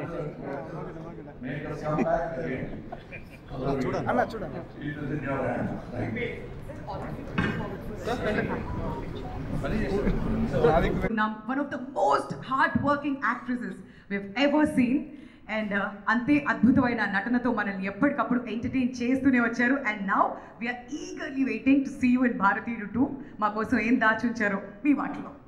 make us come back again. It is in your hands. Thank you. One of the most hard-working actresses we've ever seen. And ante adbhutamaina natanatho manalni eppadikappudu entertain chestune vacharu, and now we are eagerly waiting to see you in Bharatiyudu 2. మా కోసం ఏం దాచుంచారో మీ మాటలో.